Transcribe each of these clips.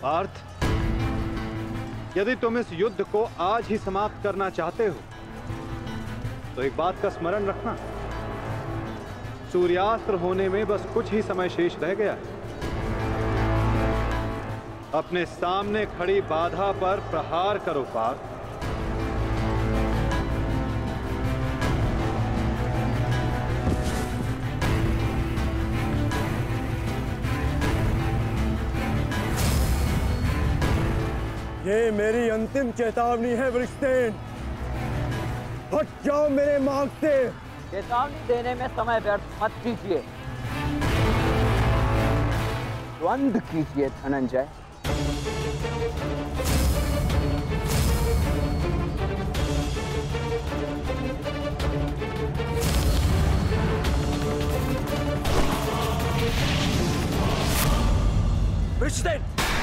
पार्थ, यदि तुम इस युद्ध को आज ही समाप्त करना चाहते हो तो एक बात का स्मरण रखना, सूर्यास्त्र होने में बस कुछ ही समय शेष रह गया है। अपने सामने खड़ी बाधा पर प्रहार करो पार्थ। ये मेरी अंतिम चेतावनी है वृषसेन, हट जाओ मेरे मार्ग से। चेतावनी देने में समय व्यर्थ मत कीजिए, द्वंद्व कीजिए धनंजय। वृषसेन,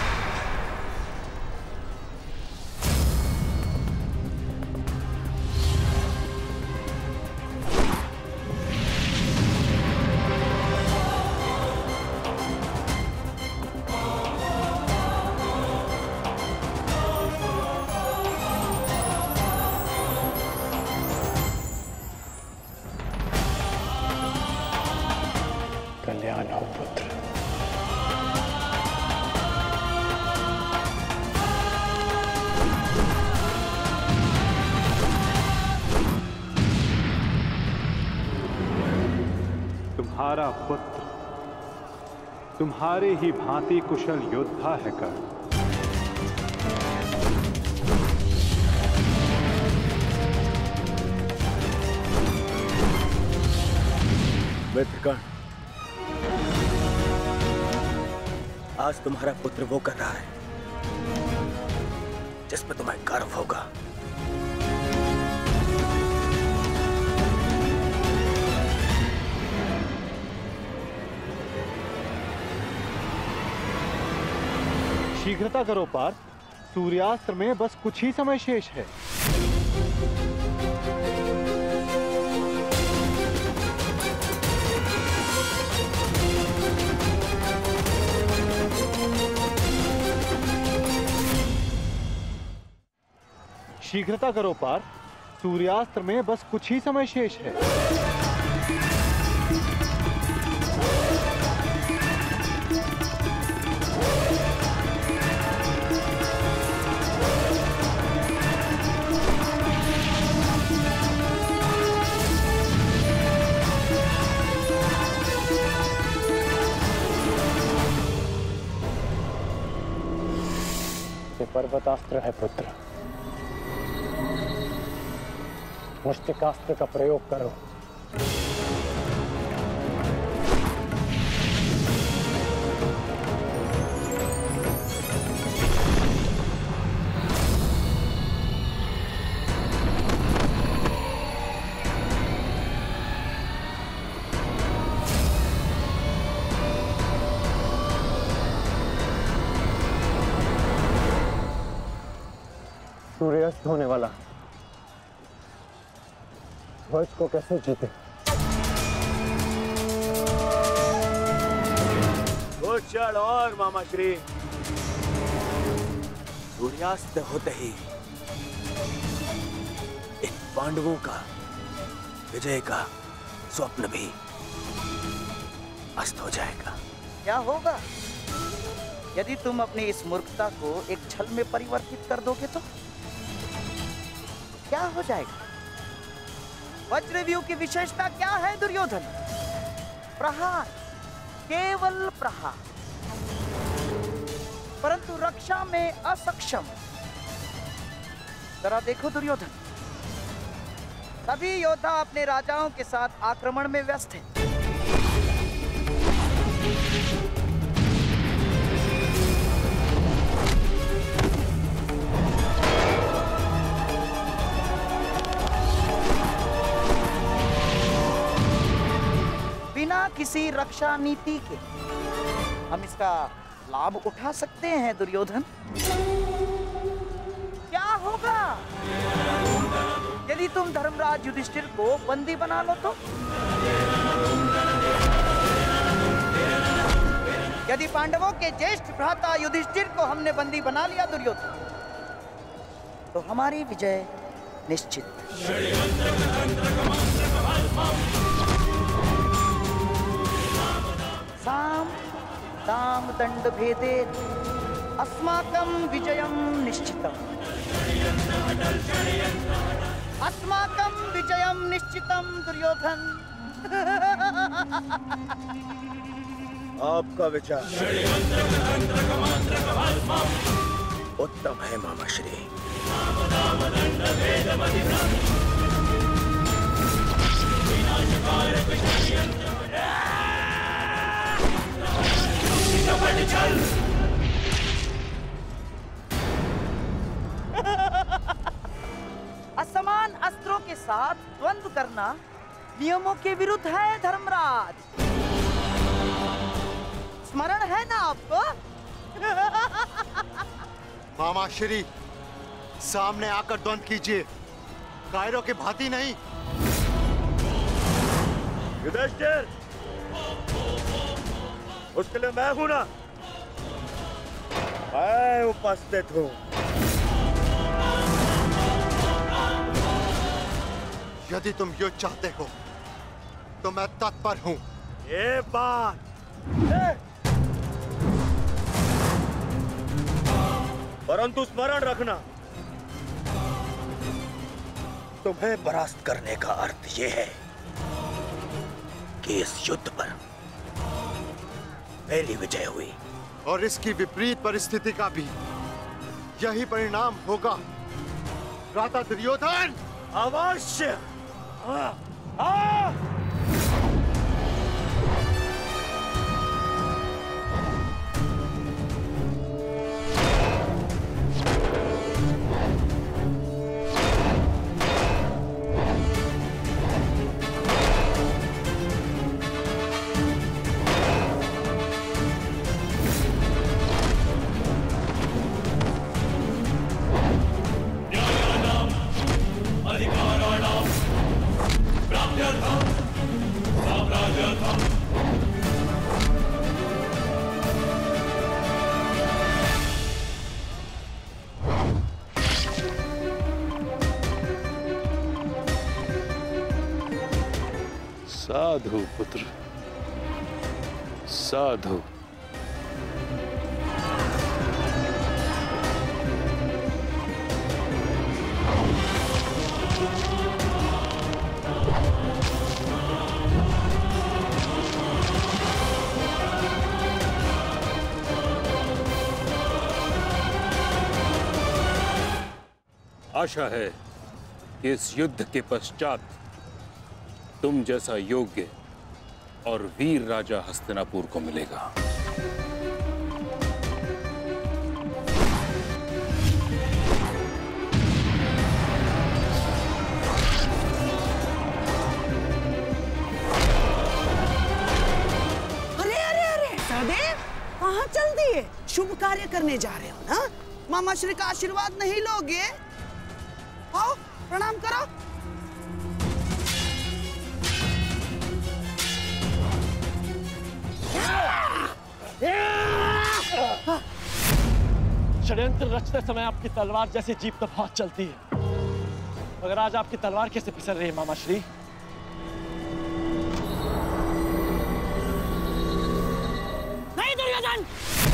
कल्याण हो पुत्र। तुम्हारा पुत्र तुम्हारे ही भांति कुशल योद्धा है कर्ण। मित्र कर्ण, आज तुम्हारा पुत्र वो कर रहा है जिसमें तुम्हें गर्व होगा। शीघ्रता करो पार्थ, सूर्यास्त्र में बस कुछ ही समय शेष है। शीघ्रता करो पार्थ, सूर्यास्त्र में बस कुछ ही समय शेष है। ये पर्वतास्त्र है पुत्र, मुष्टिकास्त्र का प्रयोग करो। सूर्यास्त होने वाला, ध्वज को कैसे जीते? कुछ क्षण और मामा श्री। सूर्यास्त होते ही इन पांडवों का विजय का स्वप्न भी अस्त हो जाएगा। क्या होगा यदि तुम अपनी इस मूर्खता को एक छल में परिवर्तित कर दोगे तो क्या हो जाएगा? वज्रव्यूह की विशेषता क्या है दुर्योधन? प्रहार, केवल प्रहार, परंतु रक्षा में असक्षम। जरा देखो दुर्योधन, सभी योद्धा अपने राजाओं के साथ आक्रमण में व्यस्त हैं। बिना किसी रक्षा नीति के हम इसका लाभ उठा सकते हैं दुर्योधन। क्या होगा यदि तुम धर्मराज युधिष्ठिर को बंदी बना लो तो? यदि पांडवों के ज्येष्ठ भ्राता युधिष्ठिर को हमने बंदी बना लिया दुर्योधन, तो हमारी विजय निश्चित। साम दाम दंड भेदे अस्माकं विजयं निश्चितम्। अस्माकं विजयं निश्चितम् दुर्योधन। आपका विचार उत्तम है मामाश्री। असमान अस्त्रों के साथ द्वंद्व करना नियमों के विरुद्ध है धर्मराज। स्मरण है ना आपको? मामा श्री, सामने आकर द्वंद्व कीजिए, कायरों की भांति नहीं। युधिष्ठिर, उसके लिए मैं हूं ना, मैं उपस्थित हूं। यदि तुम युद्ध चाहते हो तो मैं तत्पर हूं। ये बात परंतु स्मरण रखना, तुम्हें परास्त करने का अर्थ यह है कि इस युद्ध पर मेरी विजय हुई, और इसकी विपरीत परिस्थिति का भी यही परिणाम होगा भ्राता दुर्योधन। अवश्य। साधु पुत्र, साधु। आशा है कि इस युद्ध के पश्चात तुम जैसा योग्य और वीर राजा हस्तिनापुर को मिलेगा। अरे अरे अरे सहदेव, कहाँ चल दिए? शुभ कार्य करने जा रहे हो ना? मामा श्री का आशीर्वाद नहीं लोगे? आओ प्रणाम करो। षड्यंत्र रचते समय आपकी तलवार जैसी जीप तो बहुत चलती है, मगर आज आपकी तलवार कैसे फिसल रही है मामा श्री? नहीं दुर्योधन,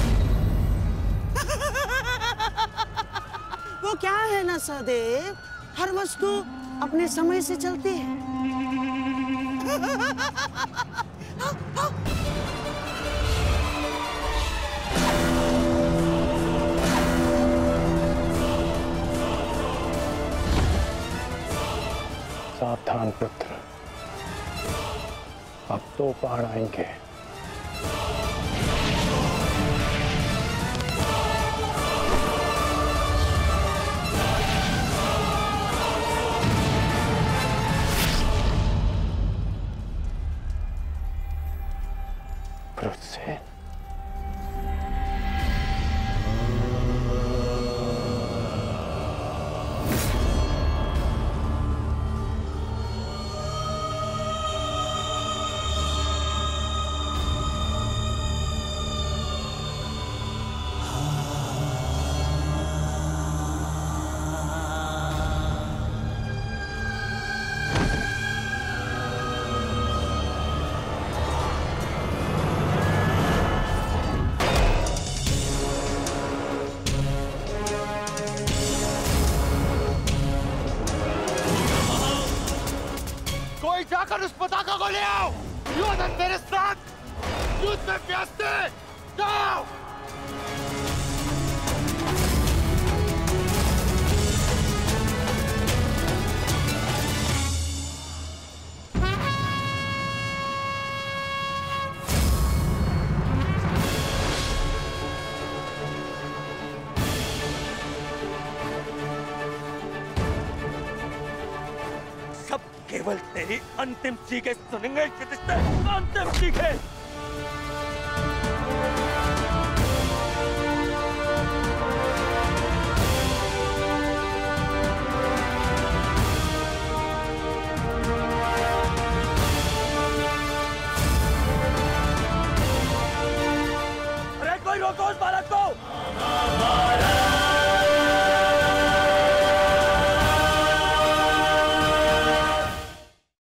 वो क्या है ना सहदेव, हर वस्तु अपने समय से चलती है। सावधान पुत्र, अब तो पहाड़ आएंगे। क्रोध से पताका को ले आओ। दुर्योधन मेरे साथ युद्ध में व्यस्त है। जाओ। सब केवल तेरी अंतिम चीखें सुनेंगे। अंतिम चीखें।